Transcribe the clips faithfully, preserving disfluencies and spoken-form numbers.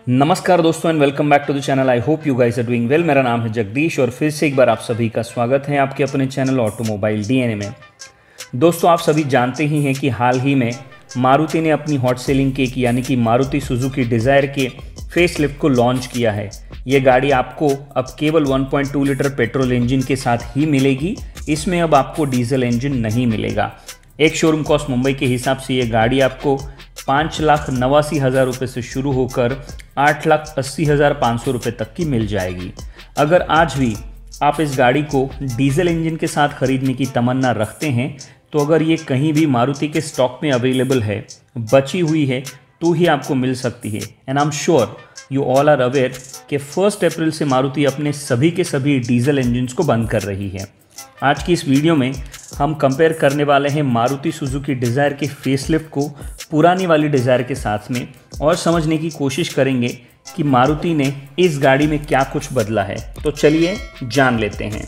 नमस्कार दोस्तों and welcome back to the channel. I hope you guys are doing well. मेरा नाम है जगदीश और फिर से एक बार आप सभी का स्वागत है आपके अपने चैनल ऑटोमोबाइल डीएनए में। दोस्तों, आप सभी जानते ही हैं कि हाल ही में मारुति ने अपनी हॉट सेलिंग केक यानी कि मारुति सुजुकी डिज़ायर के फेसलिफ्ट को लॉन्च किया है। ये गाड़ी आपको अब केवल one point two litre petrol engine के साथ ही मिलेगी। इसमें अब आपको डीजल इंजन नहीं मिलेगा। एक शोरूम कॉस्ट मुंबई के हिसाब से ये गाड़ी आपको पाँच लाख नवासी हज़ार रुपये से शुरू होकर आठ लाख अस्सी हज़ार पाँच सौ रुपये तक की मिल जाएगी। अगर आज भी आप इस गाड़ी को डीजल इंजन के साथ खरीदने की तमन्ना रखते हैं तो अगर ये कहीं भी मारुति के स्टॉक में अवेलेबल है, बची हुई है, तो ही आपको मिल सकती है। And I am sure you all are aware कि फर्स्ट अप्रैल से मारुति अपने सभी के सभी डीजल इंजन्स को बंद कर रही है। आज की इस वीडियो में हम कंपेयर करने वाले हैं मारुति सुजुकी डिज़ायर के फेसलिफ्ट को पुरानी वाली डिज़ायर के साथ में और समझने की कोशिश करेंगे कि मारुति ने इस गाड़ी में क्या कुछ बदला है। तो चलिए जान लेते हैं।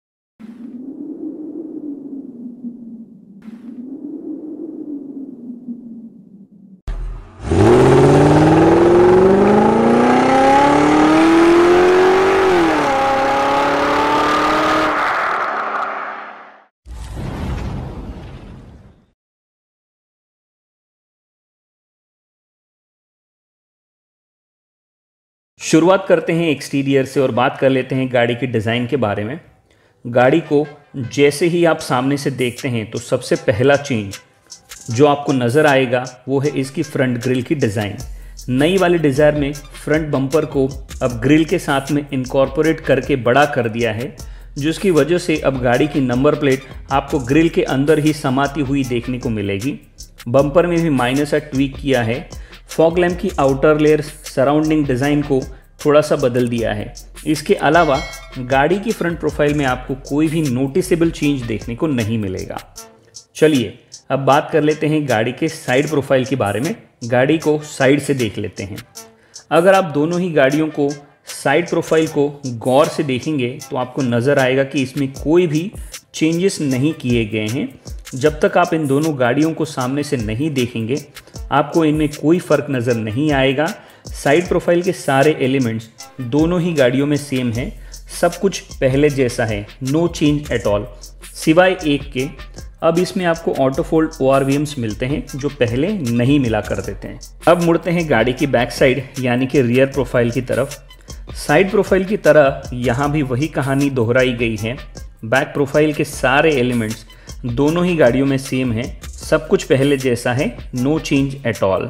शुरुआत करते हैं एक्सटीरियर से और बात कर लेते हैं गाड़ी की डिज़ाइन के बारे में। गाड़ी को जैसे ही आप सामने से देखते हैं तो सबसे पहला चेंज जो आपको नज़र आएगा वो है इसकी फ्रंट ग्रिल की डिज़ाइन। नई वाली डिज़ायर में फ्रंट बम्पर को अब ग्रिल के साथ में इनकॉर्पोरेट करके बड़ा कर दिया है, जिसकी वजह से अब गाड़ी की नंबर प्लेट आपको ग्रिल के अंदर ही समाती हुई देखने को मिलेगी। बम्पर में भी माइनर सा ट्वीक किया है। फॉग लैम्प की आउटर लेयर सराउंडिंग डिज़ाइन को थोड़ा सा बदल दिया है। इसके अलावा गाड़ी की फ्रंट प्रोफाइल में आपको कोई भी नोटिसेबल चेंज देखने को नहीं मिलेगा। चलिए अब बात कर लेते हैं गाड़ी के साइड प्रोफाइल के बारे में। गाड़ी को साइड से देख लेते हैं। अगर आप दोनों ही गाड़ियों को साइड प्रोफाइल को गौर से देखेंगे तो आपको नज़र आएगा कि इसमें कोई भी चेंजेस नहीं किए गए हैं। जब तक आप इन दोनों गाड़ियों को सामने से नहीं देखेंगे आपको इनमें कोई फ़र्क नज़र नहीं आएगा। साइड प्रोफाइल के सारे एलिमेंट्स दोनों ही गाड़ियों में सेम है। सब कुछ पहले जैसा है, नो चेंज एट ऑल, सिवाय एक के। अब इसमें आपको auto fold O R V Ms मिलते हैं जो पहले नहीं मिला करते थे। अब मुड़ते हैं गाड़ी की बैक साइड यानी कि रियर प्रोफाइल की तरफ। साइड प्रोफाइल की तरह यहाँ भी वही कहानी दोहराई गई है। बैक प्रोफाइल के सारे एलिमेंट्स दोनों ही गाड़ियों में सेम है। सब कुछ पहले जैसा है, नो चेंज एट ऑल।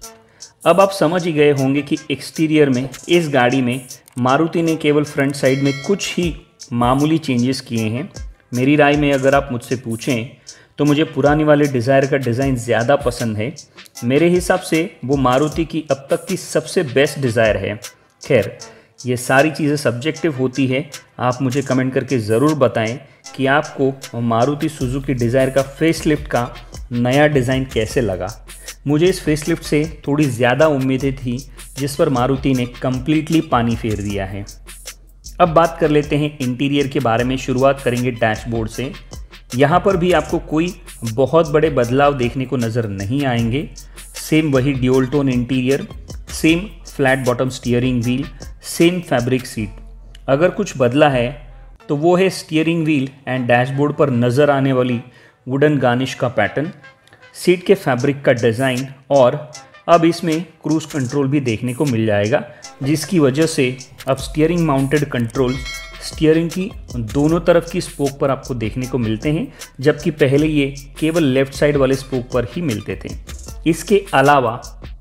अब आप समझ ही गए होंगे कि एक्सटीरियर में इस गाड़ी में मारुति ने केवल फ्रंट साइड में कुछ ही मामूली चेंजेस किए हैं। मेरी राय में अगर आप मुझसे पूछें तो मुझे पुरानी वाले डिज़ायर का डिज़ाइन ज़्यादा पसंद है। मेरे हिसाब से वो मारुति की अब तक की सबसे बेस्ट डिज़ायर है। खैर, ये सारी चीज़ें सब्जेक्टिव होती है। आप मुझे कमेंट करके ज़रूर बताएं कि आपको मारुति सुजुकी डिज़ायर का फेसलिफ्ट का नया डिज़ाइन कैसे लगा। मुझे इस फेसलिफ्ट से थोड़ी ज़्यादा उम्मीदें थी, जिस पर मारुति ने कम्प्लीटली पानी फेर दिया है। अब बात कर लेते हैं इंटीरियर के बारे में। शुरुआत करेंगे डैशबोर्ड से। यहाँ पर भी आपको कोई बहुत बड़े बदलाव देखने को नज़र नहीं आएंगे। सेम वही dual tone interior, same flat bottom steering wheel, same fabric seat. अगर कुछ बदला है तो वो है स्टीयरिंग व्हील एंड डैशबोर्ड पर नज़र आने वाली वुडन गार्निश का पैटर्न, सीट के फैब्रिक का डिज़ाइन, और अब इसमें क्रूज कंट्रोल भी देखने को मिल जाएगा, जिसकी वजह से अब स्टीयरिंग माउंटेड कंट्रोल स्टीयरिंग की दोनों तरफ की स्पोक पर आपको देखने को मिलते हैं, जबकि पहले ये केवल लेफ्ट साइड वाले स्पोक पर ही मिलते थे। इसके अलावा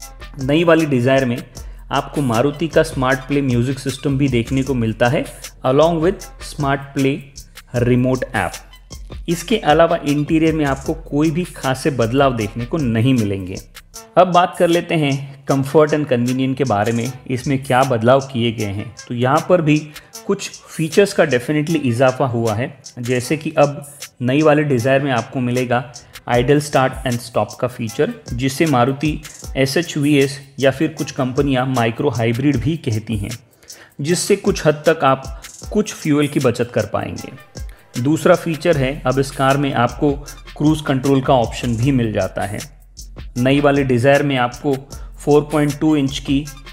नई वाली डिज़ायर में आपको मारुति का स्मार्ट प्ले म्यूज़िक सिस्टम भी देखने को मिलता है along with smart play remote app. इसके अलावा इंटीरियर में आपको कोई भी खासे बदलाव देखने को नहीं मिलेंगे। अब बात कर लेते हैं कंफर्ट एंड कन्वीनियंस के बारे में। इसमें क्या बदलाव किए गए हैं तो यहाँ पर भी कुछ फीचर्स का डेफिनेटली इजाफा हुआ है। जैसे कि अब नई वाले डिज़ायर में आपको मिलेगा आइडल स्टार्ट एंड स्टॉप का फीचर, जिसे Maruti S H V S या फिर कुछ कंपनियां माइक्रो हाइब्रिड भी कहती हैं, जिससे कुछ हद तक आप कुछ फ्यूल की बचत कर पाएंगे। दूसरा फीचर है अब इस कार में आपको क्रूज कंट्रोल का ऑप्शन भी मिल जाता है। नई वाली डिज़ायर में आपको फोर पॉइंट टू इंच की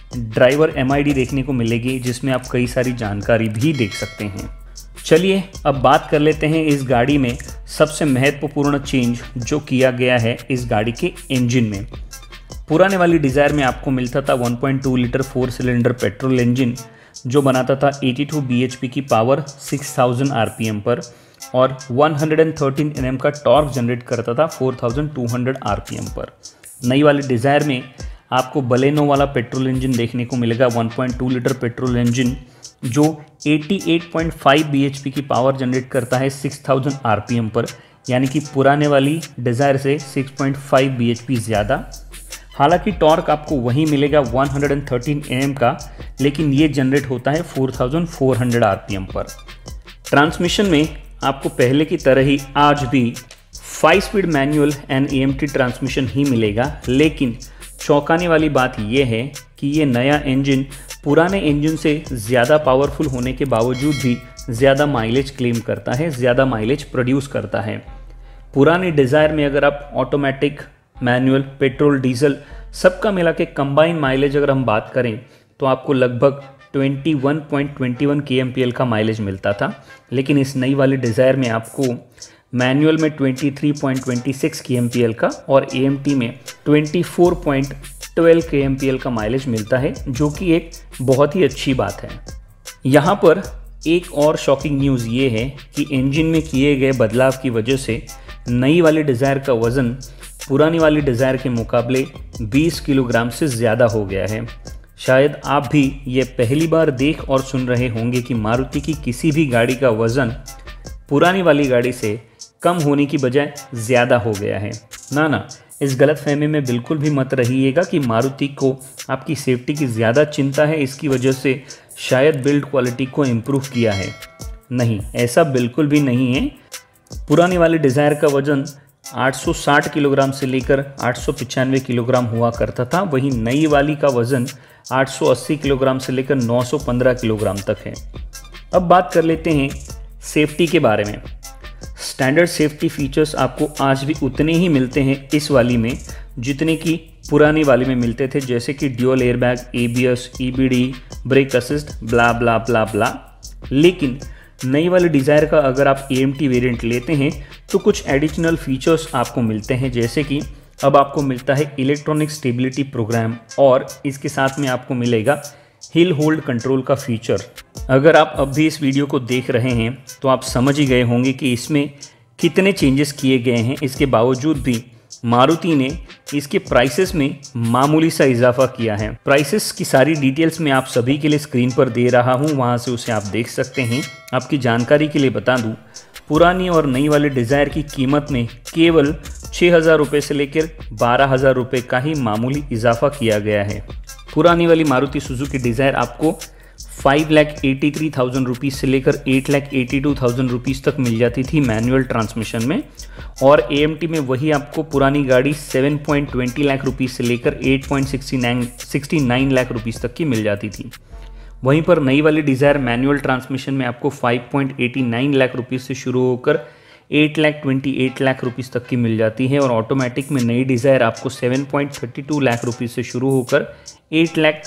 ड्राइवर एम आई डी देखने को मिलेगी, जिसमें आप कई सारी जानकारी भी देख सकते हैं। चलिए अब बात कर लेते हैं इस गाड़ी में सबसे महत्वपूर्ण चेंज जो किया गया है इस गाड़ी के इंजन में। पुराने वाली डिज़ायर में आपको मिलता था one point two litre four cylinder petrol engine जो बनाता था बयासी बी एच पी की power six thousand R P M पर और one hundred thirteen N M का टॉर्क जनरेट करता था four thousand two hundred R P M पर। नई वाली डिज़ायर में आपको बलेनो वाला पेट्रोल इंजन देखने को मिलेगा one point two litre petrol engine जो अट्ठासी point five B H P की पावर जनरेट करता है six thousand R P M पर, यानी कि पुराने वाली डिज़ायर से six point five B H P ज़्यादा। हालांकि टॉर्क आपको वही मिलेगा one hundred thirteen N M का, लेकिन ये जनरेट होता है four thousand four hundred R P M पर। ट्रांसमिशन में आपको पहले की तरह ही आज भी five speed manual and A M T transmission ही मिलेगा, लेकिन चौंकाने वाली बात यह है कि ये नया इंजन पुराने इंजन से ज़्यादा पावरफुल होने के बावजूद भी ज़्यादा माइलेज क्लेम करता है, ज़्यादा माइलेज प्रोड्यूस करता है। पुरानी डिज़ायर में अगर आप ऑटोमेटिक, मैनुअल, पेट्रोल, डीजल सबका मिला के कंबाइन माइलेज अगर हम बात करें तो आपको लगभग इक्कीस पॉइंट दो एक के एम पी एल का माइलेज मिलता था, लेकिन इस नई वाली डिज़ायर में आपको मैनुअल में तेईस पॉइंट दो छह के एम पी एल का और ए एम टी में चौबीस पॉइंट एक दो के एम पी एल का माइलेज मिलता है, जो कि एक बहुत ही अच्छी बात है। यहाँ पर एक और शॉकिंग न्यूज़ ये है कि इंजन में किए गए बदलाव की वजह से नई वाली डिज़ायर का वज़न पुरानी वाली डिज़ायर के मुकाबले बीस किलोग्राम से ज़्यादा हो गया है। शायद आप भी ये पहली बार देख और सुन रहे होंगे कि मारुति की किसी भी गाड़ी का वज़न पुरानी वाली गाड़ी से कम होने की बजाय ज़्यादा हो गया है। ना ना, इस गलतफहमी में बिल्कुल भी मत रहिएगा कि मारुति को आपकी सेफ्टी की ज़्यादा चिंता है, इसकी वजह से शायद बिल्ड क्वालिटी को इम्प्रूव किया है। नहीं, ऐसा बिल्कुल भी नहीं है। पुरानी वाली डिज़ायर का वज़न आठ सौ साठ किलोग्राम से लेकर आठ सौ पचानवे किलोग्राम हुआ करता था, वहीं नई वाली का वज़न आठ सौ अस्सी किलोग्राम से लेकर नौ सौ पंद्रह किलोग्राम तक है। अब बात कर लेते हैं सेफ्टी के बारे में। स्टैंडर्ड सेफ्टी फीचर्स आपको आज भी उतने ही मिलते हैं इस वाली में जितने कि पुरानी वाली में मिलते थे, जैसे कि dual airbag, A B S, E B D, brake assist, blah blah blah blah. लेकिन नई वाली डिज़ायर का अगर आप ए एम टी वेरिएंट लेते हैं तो कुछ एडिशनल फीचर्स आपको मिलते हैं, जैसे कि अब आपको मिलता है इलेक्ट्रॉनिक स्टेबिलिटी प्रोग्राम और इसके साथ में आपको मिलेगा हिल होल्ड कंट्रोल का फीचर। अगर आप अब भी इस वीडियो को देख रहे हैं तो आप समझ ही गए होंगे कि इसमें कितने चेंजेस किए गए हैं। इसके बावजूद भी मारुति ने इसके प्राइसेस में मामूली सा इजाफा किया है। प्राइसेस की सारी डिटेल्स मैं आप सभी के लिए स्क्रीन पर दे रहा हूं, वहां से उसे आप देख सकते हैं। आपकी जानकारी के लिए बता दूं, पुरानी और नई वाली डिज़ायर की कीमत में केवल छः हज़ार रुपये से लेकर बारह हज़ार रुपये का ही मामूली इजाफा किया गया है। पुरानी वाली मारुति सुजुकी डिज़ायर आपको five lakh eighty three thousand rupees से लेकर eight lakh eighty two thousand rupees तक मिल जाती थी मैनुअल ट्रांसमिशन में, और ए एम टी में वही आपको पुरानी गाड़ी seven point two zero lakh rupees से लेकर eight point six nine lakh rupees तक की मिल जाती थी। वहीं पर नई वाली डिज़ायर मैनुअल ट्रांसमिशन में आपको five point eighty nine lakh rupees से शुरू होकर eight lakh twenty eight lakh rupees तक की मिल जाती है, और ऑटोमेटिक में नई डिज़ायर आपको seven point thirty two lakh rupees से शुरू होकर eight lakh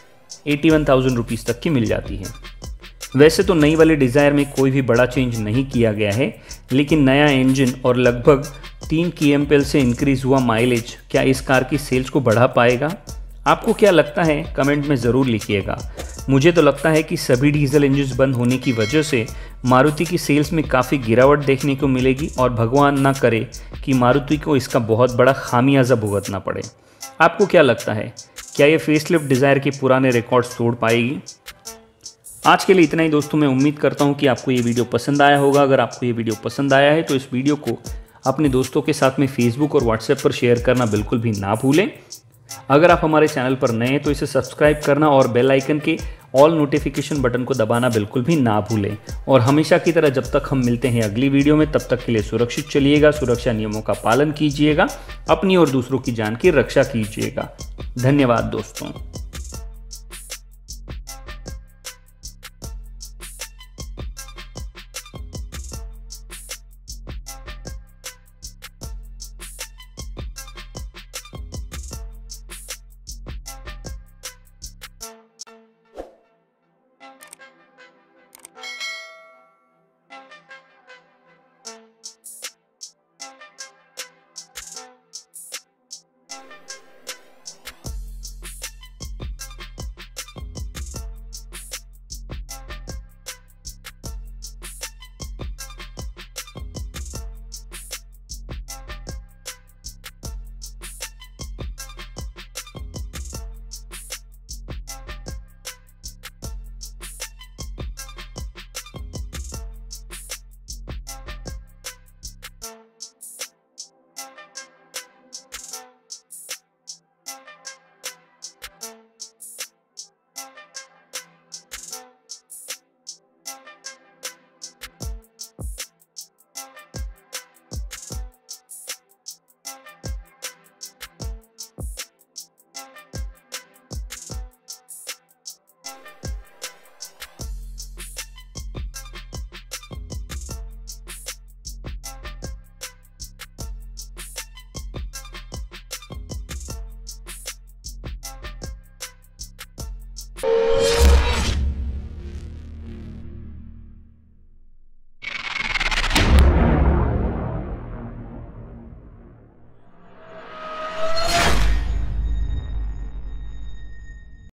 eighty one thousand rupees तक की मिल जाती है। वैसे तो नई वाली डिज़ायर में कोई भी बड़ा चेंज नहीं किया गया है, लेकिन नया इंजन और लगभग तीन के एम पी एल से इंक्रीज़ हुआ माइलेज क्या इस कार की सेल्स को बढ़ा पाएगा? आपको क्या लगता है कमेंट में ज़रूर लिखिएगा। मुझे तो लगता है कि सभी डीजल इंजन बंद होने की वजह से मारुति की सेल्स में काफ़ी गिरावट देखने को मिलेगी, और भगवान ना करे कि मारुति को इसका बहुत बड़ा खामियाजा भुगतना पड़े। आपको क्या लगता है, क्या ये फेसलिफ्ट डिज़ायर के पुराने रिकॉर्ड्स तोड़ पाएगी? आज के लिए इतना ही दोस्तों। मैं उम्मीद करता हूँ कि आपको ये वीडियो पसंद आया होगा। अगर आपको ये वीडियो पसंद आया है तो इस वीडियो को अपने दोस्तों के साथ में फेसबुक और व्हाट्सएप पर शेयर करना बिल्कुल भी ना भूलें। अगर आप हमारे चैनल पर नए हैं तो इसे सब्सक्राइब करना और बेल आइकन के ऑल नोटिफिकेशन बटन को दबाना बिल्कुल भी ना भूलें। और हमेशा की तरह जब तक हम मिलते हैं अगली वीडियो में, तब तक के लिए सुरक्षित चलिएगा, सुरक्षा नियमों का पालन कीजिएगा, अपनी और दूसरों की जान की रक्षा कीजिएगा। धन्यवाद दोस्तों।